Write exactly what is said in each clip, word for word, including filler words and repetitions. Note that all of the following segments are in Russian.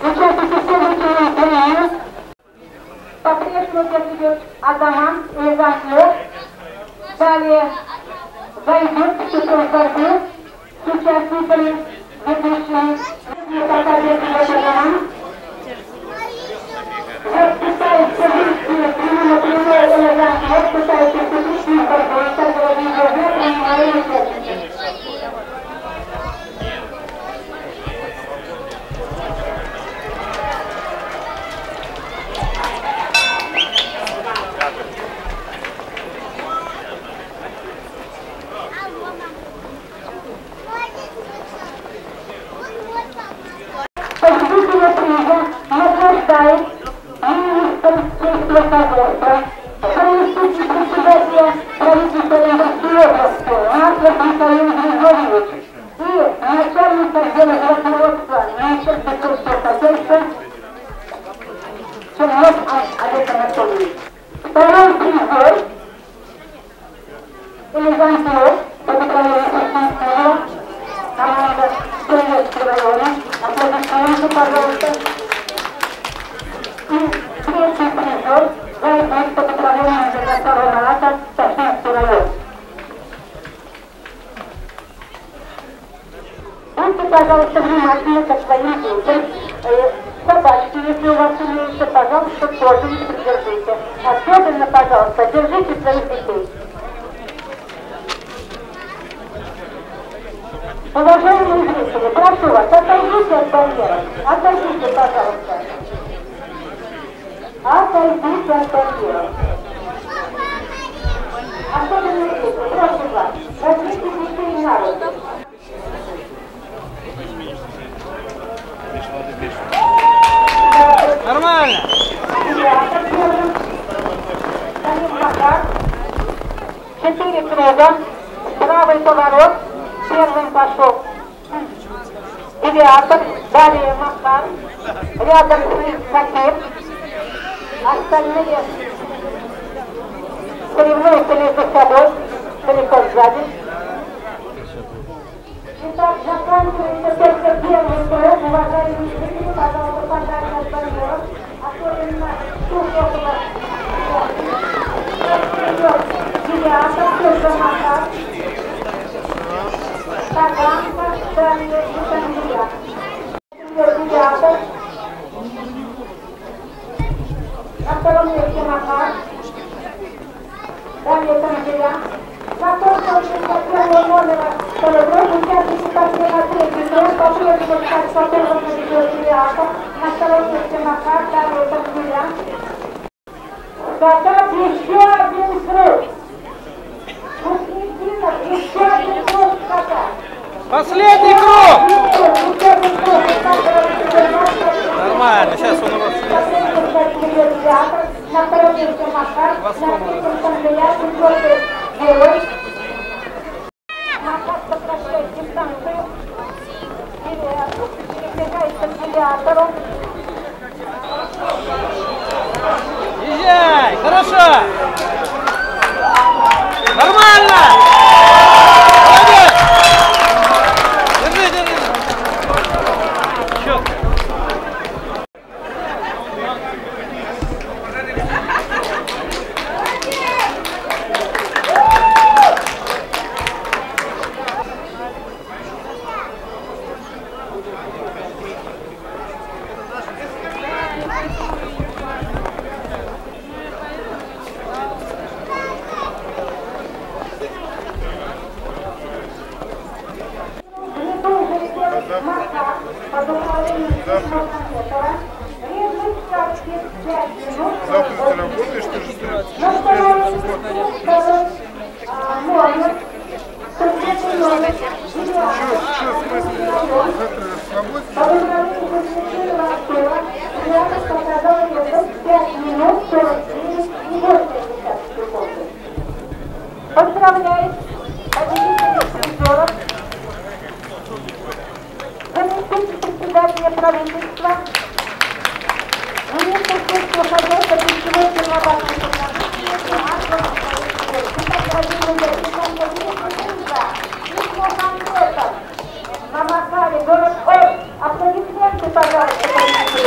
Участники следующего интервью. По-прежнему здесь идет Адаман и Зантлер. Далее зайдут в число борьбы с участниками ведущими. Вот пытается выйти прямую прямую элегантно. Вот пытается выйти борьбу. Такого видео не принимали участники. Победителя приза награждает министр сельскохозяйства, заместитель председателя правительства Ленинской области Маслов Михаил Григорьевич и начальник отдела животноводства Министерства сельскохозяйства Чернов Олег Анатольевич. Второй призер Элизантиев под управлением Сахинского команда Стрелецкого района. Аплодисменты, пожалуйста. И третий призер зайдет под управлением Жерносова Марата, Сахинский район. Будьте, пожалуйста, внимательны к своим детям. Собачки, если у вас имеются, пожалуйста, тоже их придержите. Особенно, пожалуйста, держите своих детей. Уважаемые зрители, прошу вас, отойдите от барьера. Отойдите, пожалуйста. Отойдите от барьера. Особенно дети, прошу вас, возьмите детей на руки. Нормально. Четыре круга, правый поворот. Первым пошел Девиатор, далее Макар, рядом с ним Сакир. Остальные соревнуются между собой, далеко сзади. Итак, заканчивается только первый круг. Уважаемые зрители, пожалуйста, подальше от барьеров. Особенно тут около Девиатор, только Макар. Таганка, далее Витамия. Девиатор. На втором месте Макар. Далее Тамбия. На шестьдесят первого номера второй участники пошли на третий круг. По-прежнему стать по-первому ведет Девиатор. На втором месте Макар, далее Тамбия. Скакать еще один круг. Еще один круг скакать. Последний круг! Нормально, сейчас он у вас на втором месте Макар, на третьем Тамбия, четвертый Герой. Макар сокращает дистанцию. Передвигается к Девиатору. Езжай! Хорошо! Нормально! Молодец! Держи, держи! Четко! Завтра ты работаешь, ты же Что смысл? Завтра Поздравляет победителей призеров, заместитель председателя правительства, министр сельскохозяйства, пищевой и инновационной технологии, на Макаре, город Ой. Аплодисменты, пожалуйста,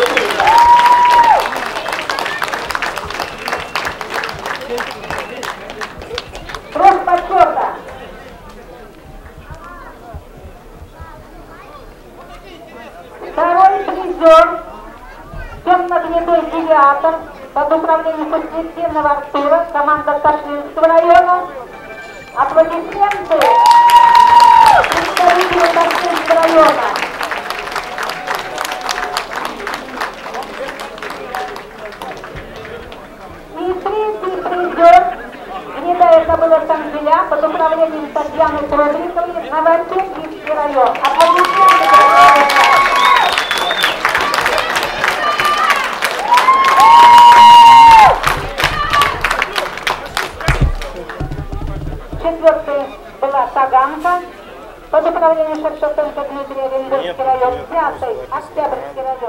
призер, темно-гнедой девиатор под управлением перспективного Артура, команда Ташлинского района. Аплодисменты представителю Ташлинского района. И третий призер, гнедая кобыла Санжеля под управлением Татьяны Трудриковой, Новосибирский район. Аплодисменты. Четвертая была Таганка под управлением Шевченко Дмитрия, Оренбургский район. Пятый Октябрьский район.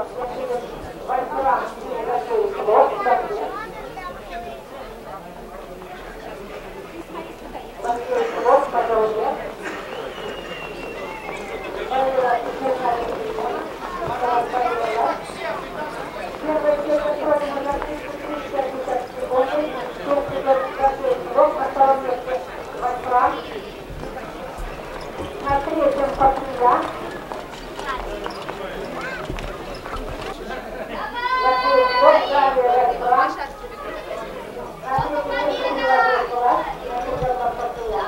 На третьем патруля. На третьем патруля.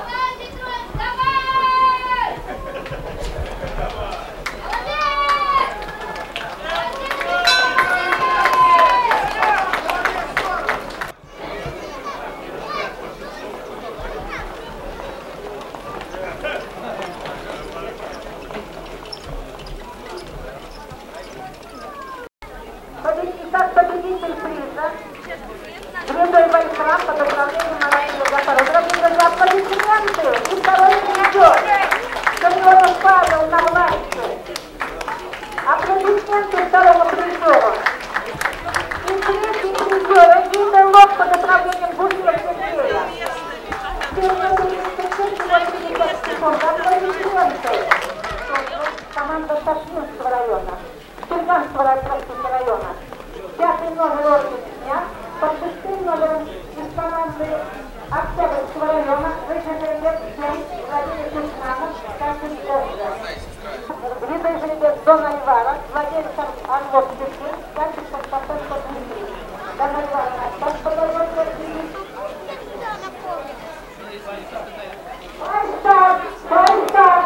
Как победитель приза, Григорий Вольфрам под управлением Марии Гафарова. Дорогие друзья, аплодисменты. И второй призер, Камилов Павел на власти. Аплодисменты второму призеру. И третий призер, Эдита Лоб под управлением Гусева Сергея. Аплодисменты. Команда Ташлинского района, Кирганского района. Пятый номер ордена снят, под шестым номером из команды Октябрьского района выиграли жеребец семь Владимир Кучманов, Катин Ольга. Видный жеребец Дон Альвара, владельцем Орлов Сергей, Катин Пасторко Дмитрий. Дон Альвара на старт подойдет Сергей. Фальстарт! Фальстарт!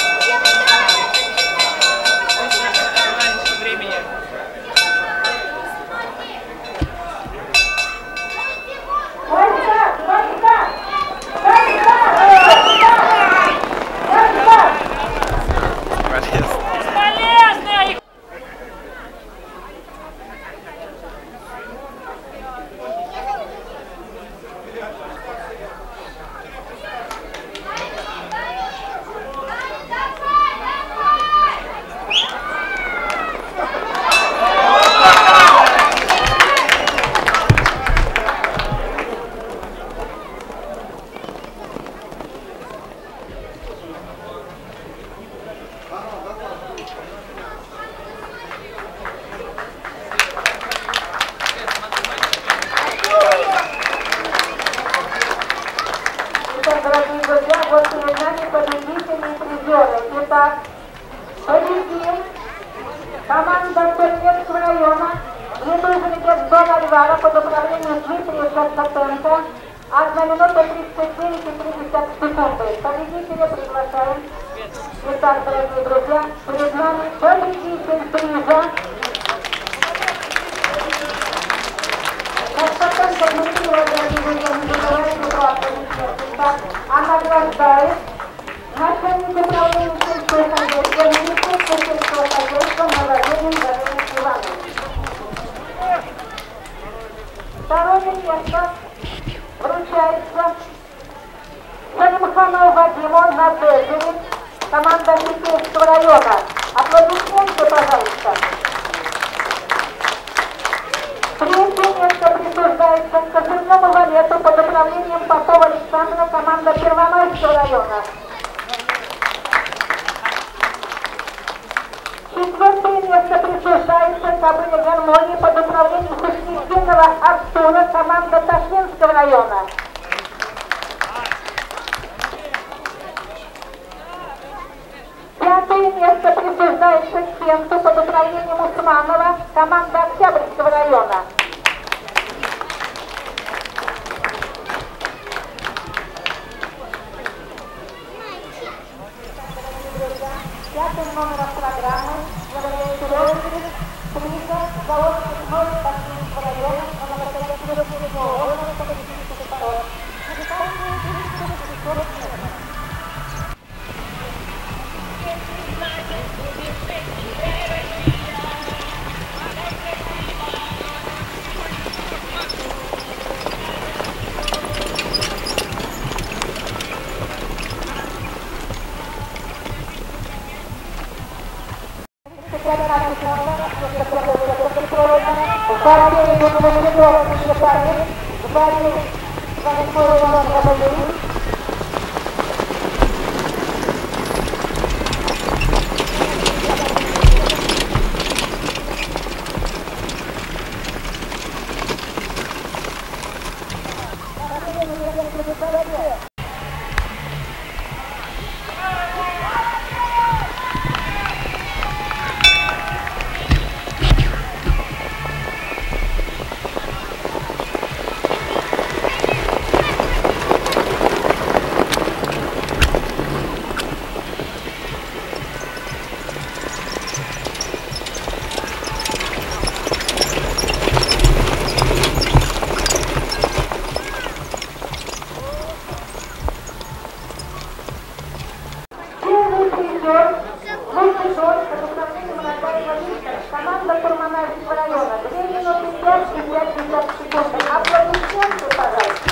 Дорогие друзья, вот перед нами победители и призеры. Итак, победил команда Чернецкого района, ведущий жеребец Дон Альвара под управлением Дмитрия Шевченко. одна минута тридцать девять и тридцать секунды. Победителя приглашаем. Итак, дорогие друзья, перед нами победитель приза. Шевченко Дмитрий, дорогие друзья, не забывайте про аплодисменты. А награждает начальник управления сельского хозяйства, Министерства сельского хозяйства Новогодин Валерий Иванович. Второе место вручается Салимханову Вадиму Надеждович, команда Липецкого района. Аплодисменты, пожалуйста. Третье место присуждается Козырному Валету под управлением Попова Александра, команда Первомайского района. Четвертое место присуждается Кобыле Гармонии под управлением Кузнецова Артура, команда Ташлинского района. Пятое место присуждается побеждает Шевченко под управлением Усманова, команда Октябрьского района. Пятым номером программы является розыгрыш приза заложенных ноль Башкирского района на многостоянного органа стратегических пород. Музыкальные тридцать метров. Команда Турманайского района. две минуты пять и пятьдесят секунд. Аплодисменты, пожалуйста.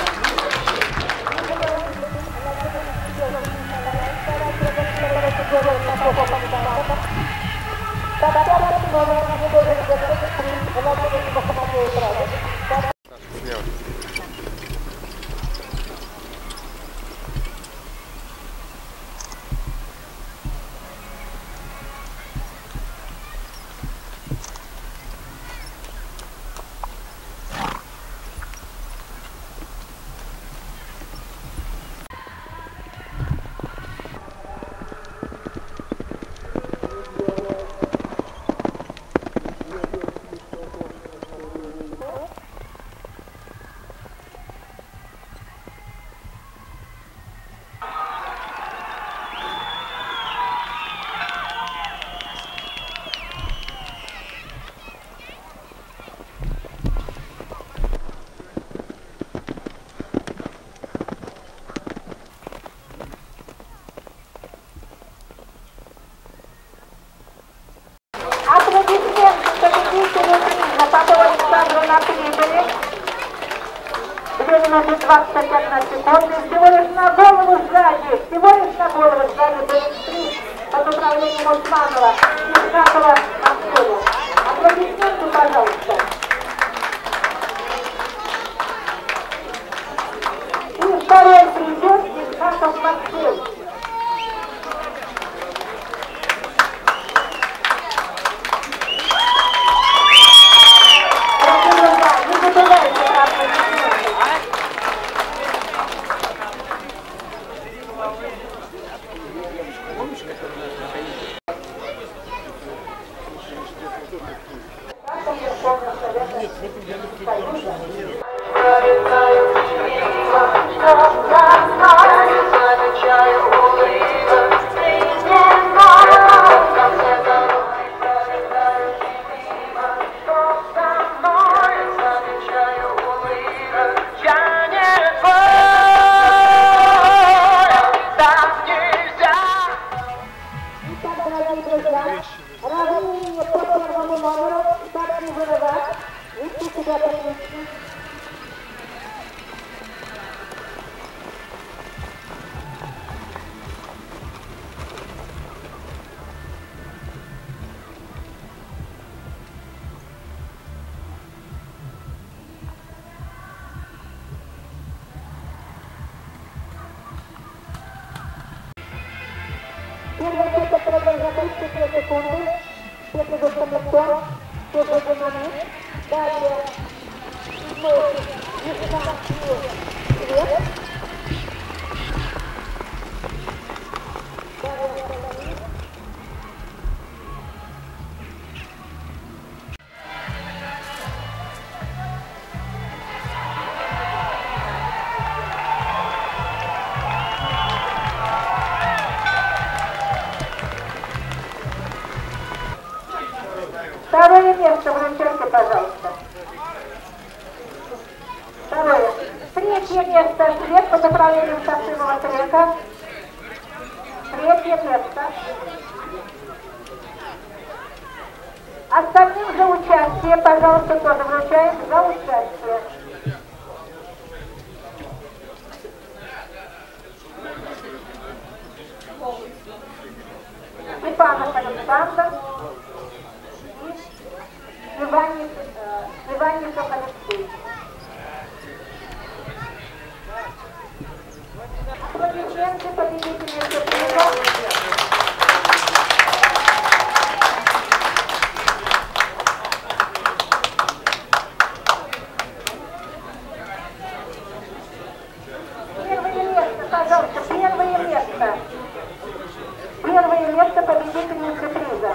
Аплодисменты победителю приза Попова Александру на прибыли. две минуты двадцать одна секунда. Всего лишь на голову сзади, всего лишь на голову сзади будет приз под управлением Усманова и Шахова Максима. Аплодисменты, пожалуйста. И второй призер Исхаков Максим. Первая точка продолжается тридцать секунды. Если вы самолетом, то вы динамит. Далее седьмой мексиканский цвет. Далее Второе место вручайте, пожалуйста. Второе. Третье место. Швед по направлению шоссейного трека. Третье место. Остальным за участие, пожалуйста, тоже вручаем за участие. Степанов Александр и Иванников Алексей. Аплодисменты победителям сюрприза. Первое место, пожалуйста, первое место. Первое место победителей сюрприза.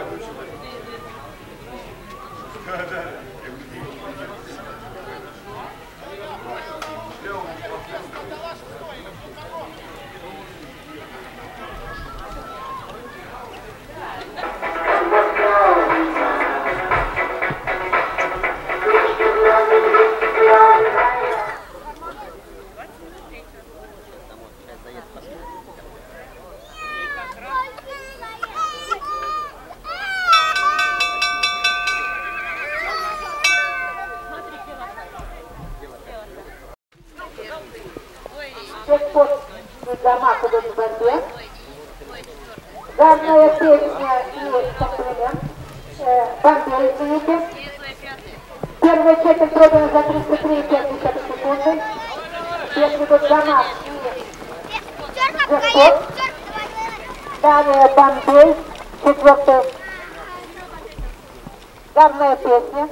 Чекпост дома художественной борьбе. Главная песня и комплимент. Бомбей, извините. Первая четверть продана за триста три и пять десятых секунды. Первый идут дома и Чекпост. Далее Бомбей. Четвертая. Главная песня.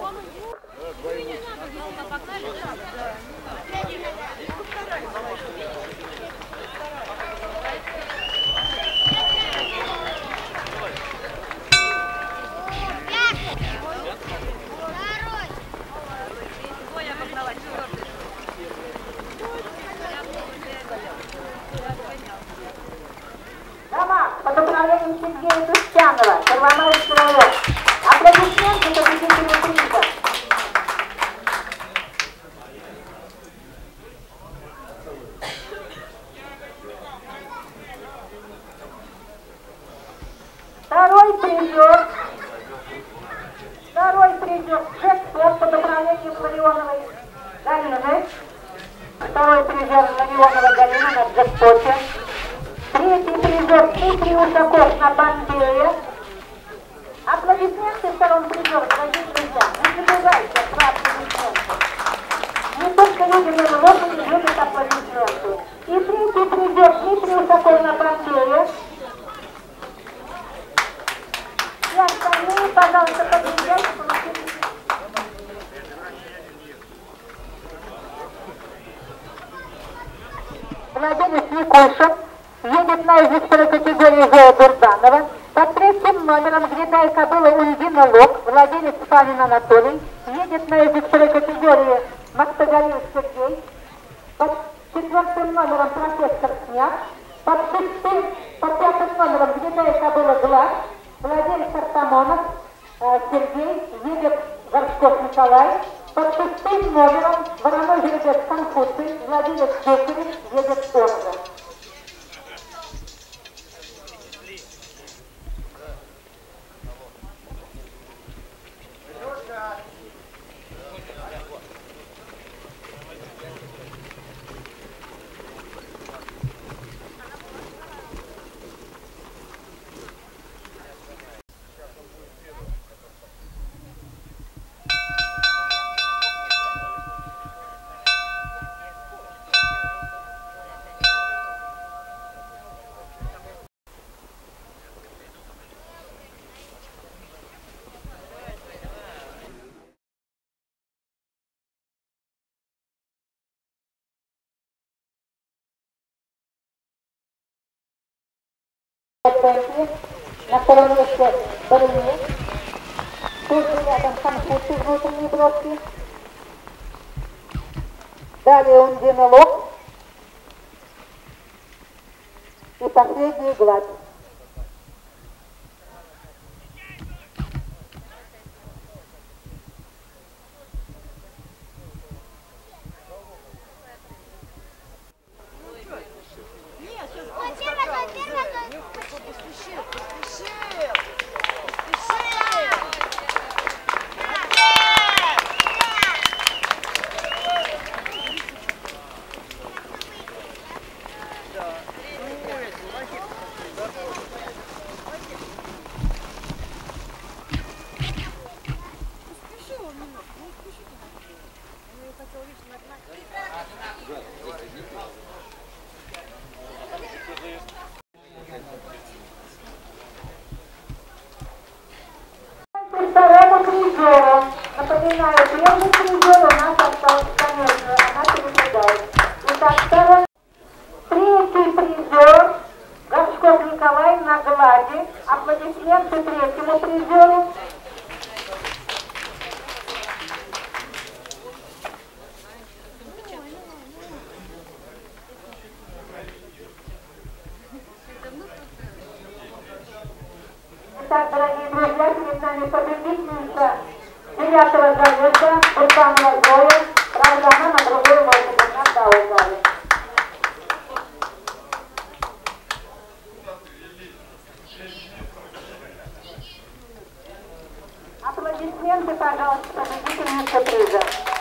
Дома под управлением Сергея Крестьянова, Первомайский район. Аплодисменты победителю приза. Второй призер. Второй призер. Джекпот под управлением Ларионовой Галины. Второй призер Ларионова Галина на джекпоте. Третий призер Дмитрий Ушаков на Бомбее. Аплодисменты второму призеру, дорогие друзья. Не забывайте про аплодисменты. Не только люди на лошади любят аплодисменты. И третий призер Дмитрий Ушаков на Бомбее. И остальные, пожалуйста, подъезжайте, получите. Владимир Никушин едет на изысканной категории Зоя Дурданова. Под третьим номером гнедая кобыла Ульвина Лок, владелец Панин Анатолий, едет на изысканной категории Мактагалиев Сергей. Под четвертым номером профессор Сняк. Под шестым, под пятым номером гнедая кобыла Глаз, владелец Артамонов э, Сергей, едет Горшков Николай. Под шестым номером вороной жеребец Конфуций, владелец Докерев, едет Орда. На втором месте Барыни. Тут же рядом Конфуций внутренней бровки. Далее Ундина Лок. И последний Гладь. — Второму призеру. Напоминаю, первый призер у нас остался, конечно, она переседает. Итак, второй. Третий призер. Горшков Николай на глади. Аплодисменты третьему призеру. Итак, дорогие друзья, перед нами победительница девятого заезда Буртанова Зоя. Правда, она на другой лошади, на Таугаре. Аплодисменты, пожалуйста, победительница приза.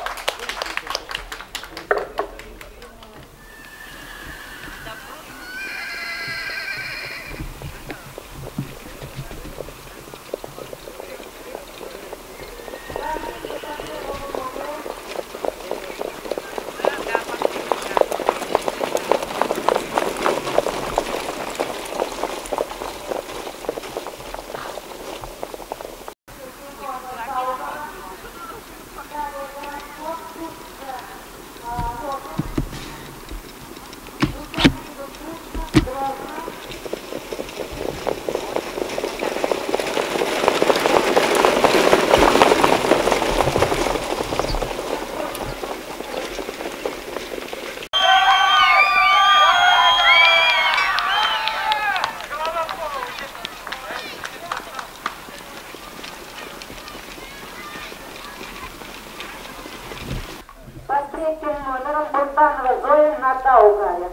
Под третьим номером Буртанова Зоя на Таугаре.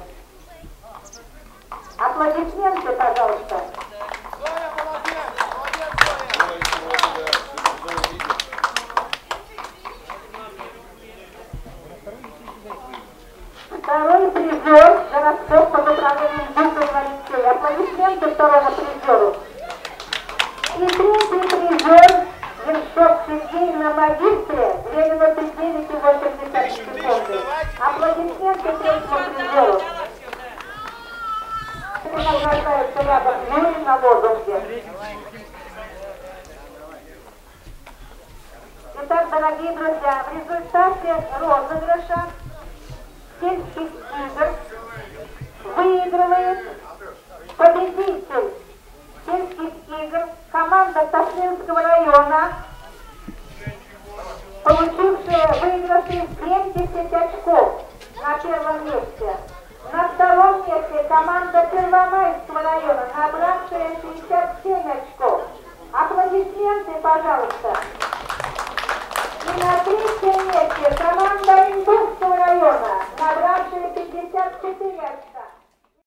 Аплодисменты, пожалуйста. Зоя, молодец! Молодец, Зоя! Второй призер городского под управлением Жукова Алексея. Аплодисменты второму призеру. И третий призер Вершок Сергей на магистре. две минуты девять и восемьдесят секунды. Аплодисменты третьему призеру. Награждается рядом Юрий на лозунге. Итак, дорогие друзья, в результате розыгрыша сельский тигр выигрывает победитель